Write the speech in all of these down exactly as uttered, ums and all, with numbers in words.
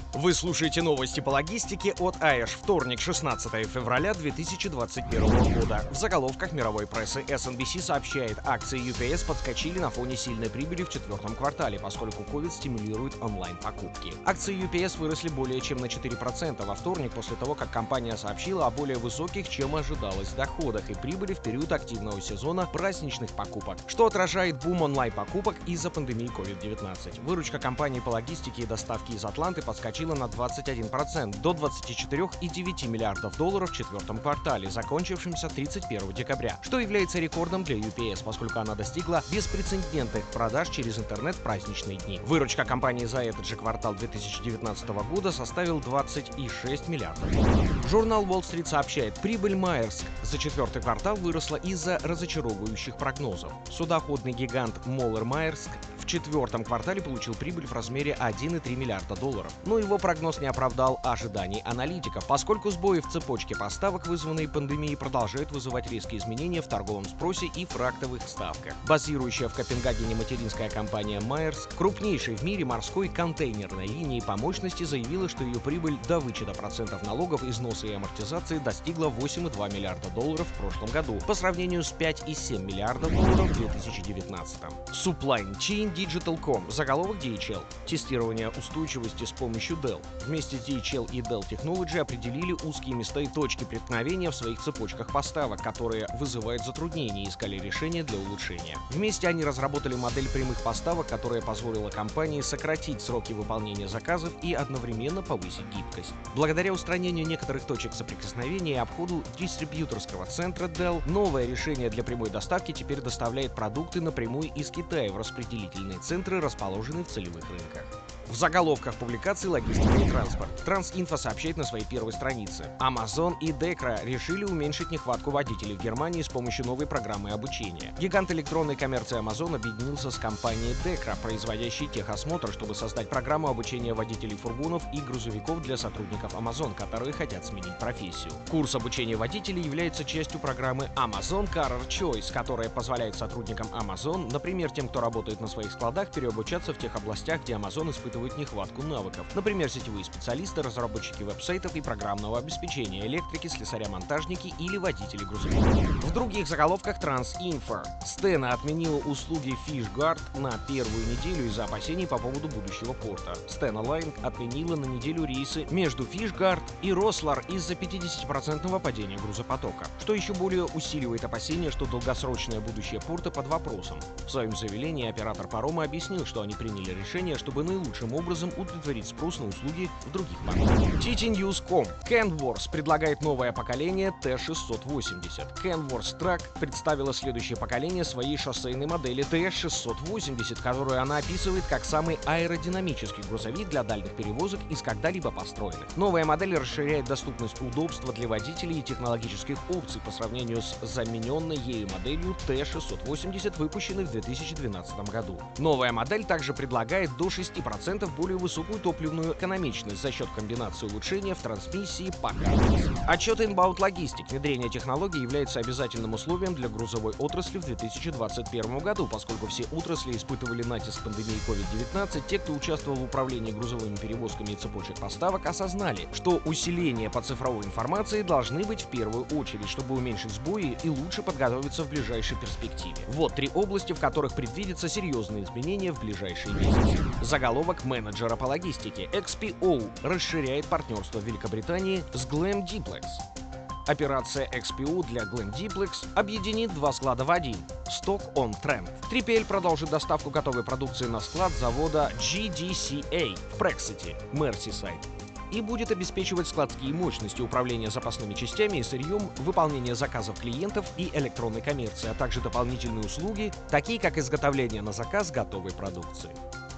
Вы слушаете новости по логистике от АЭШ. Вторник, шестнадцатое февраля две тысячи двадцать первого года. В заголовках мировой прессы эс эн би си сообщает, акции ю пи эс подскочили на фоне сильной прибыли в четвертом квартале, поскольку ковид стимулирует онлайн-покупки. Акции ю пи эс выросли более чем на четыре процента во вторник после того, как компания сообщила о более высоких, чем ожидалось, доходах и прибыли в период активного сезона праздничных покупок, что отражает бум онлайн-покупок из-за пандемии ковид девятнадцать. Выручка компании по логистике и доставке из Атланты подскочила на двадцать один процент до двадцати четырёх и девяти миллиардов долларов в четвертом квартале, закончившемся тридцать первого декабря, что является рекордом для ю пи эс, поскольку она достигла беспрецедентных продаж через интернет в праздничные дни. Выручка компании за этот же квартал две тысячи девятнадцатого года составил двадцать и шесть миллиардов долларов. Журнал Wall Street сообщает, прибыль Maersk за четвертый квартал выросла из-за разочаровывающих прогнозов. Судоходный гигант Moller Maersk в четвертом квартале получил прибыль в размере один и три миллиарда долларов, но его прогноз не оправдал ожиданий аналитиков, поскольку сбои в цепочке поставок, вызванные пандемией, продолжают вызывать резкие изменения в торговом спросе и фрактовых ставках. Базирующая в Копенгагене материнская компания Maersk, крупнейшей в мире морской контейнерной линии по мощности, заявила, что ее прибыль до вычета процентов налогов, износа и амортизации достигла восемь и два миллиарда долларов в прошлом году, по сравнению с пять и семь миллиардов долларов в две тысячи девятнадцатом. Supply Chain Digital точка ком, заголовок ди эйч эл. Тестирование устойчивости с помощью Dell. Вместе с ди эйч эл и Dell Technology определили узкие места и точки преткновения в своих цепочках поставок, которые вызывают затруднения, и искали решения для улучшения. Вместе они разработали модель прямых поставок, которая позволила компании сократить сроки выполнения заказов и одновременно повысить гибкость. Благодаря устранению некоторых точек соприкосновения и обходу дистрибьюторского центра Dell, новое решение для прямой доставки теперь доставляет продукты напрямую из Китая в распределительные центры, расположенные в целевых рынках. В заголовках публикации «Логистика и транспорт» Трансинфо сообщает на своей первой странице. Amazon и Декра решили уменьшить нехватку водителей в Германии с помощью новой программы обучения. Гигант электронной коммерции Amazon объединился с компанией Декра, производящей техосмотр, чтобы создать программу обучения водителей фургонов и грузовиков для сотрудников Amazon, которые хотят сменить профессию. Курс обучения водителей является частью программы Amazon Career Choice, которая позволяет сотрудникам Amazon, например, тем, кто работает на своих складах, переобучаться в тех областях, где Amazon испытывает нехватку навыков. Например, сетевые специалисты, разработчики веб-сайтов и программного обеспечения, электрики, слесаря-монтажники или водители грузовиков. В других заголовках Трансинфо. Stena отменила услуги FishGuard на первую неделю из-за опасений по поводу будущего порта. Stena Line отменила на неделю рейсы между FishGuard и Рослар из-за пятидесятипроцентного падения грузопотока, что еще более усиливает опасения, что долгосрочное будущее порта под вопросом. В своем заявлении оператор парома объяснил, что они приняли решение, чтобы наилучшим образом удовлетворить спрос на услуги в других портах. ти ти ньюс точка ком. Kenworth предлагает новое поколение Т шестьсот восемьдесят. Kenworth Truck представила следующее поколение своей шоссейной модели Т шестьсот восемьдесят, которую она описывает как самый аэродинамический грузовик для дальних перевозок из когда-либо построенных. Новая модель расширяет доступность удобства для водителей и технологических опций по сравнению с замененной ею моделью Т шестьсот восемьдесят, выпущенной в две тысячи двенадцатом году. Новая модель также предлагает до шести процентов более высокую топливную экономичность за счет комбинации улучшения в трансмиссии ПАК-АВАС. Отчет Inbound Logistics. Внедрение технологий является обязательным условием для грузовой отрасли в две тысячи двадцать первом году, поскольку все отрасли испытывали натиск пандемии ковид девятнадцать. Те, кто участвовал в управлении грузовыми перевозками и цепочек поставок, осознали, что усиления по цифровой информации должны быть в первую очередь, чтобы уменьшить сбои и лучше подготовиться в ближайшей перспективе. Вот три области, в которых предвидятся серьезные изменения в ближайшие месяцы. Заголовок менеджера по логистике. экс пи о расширяет партнерство в Великобритании с Glam Duplex. Операция экс пи о для Glam Duplex объединит два склада в один. Stock on Trent. три пи эл продолжит доставку готовой продукции на склад завода джи ди си эй в Брексите, Мерсисайд, и будет обеспечивать складские мощности, управления запасными частями и сырьем, выполнение заказов клиентов и электронной коммерции, а также дополнительные услуги, такие как изготовление на заказ готовой продукции.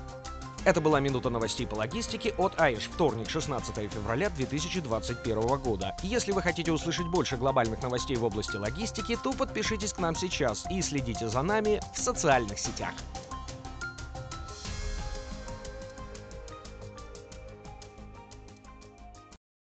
Это была минута новостей по логистике от АЭШ. Вторник, шестнадцатое февраля две тысячи двадцать первого года. Если вы хотите услышать больше глобальных новостей в области логистики, то подпишитесь к нам сейчас и следите за нами в социальных сетях.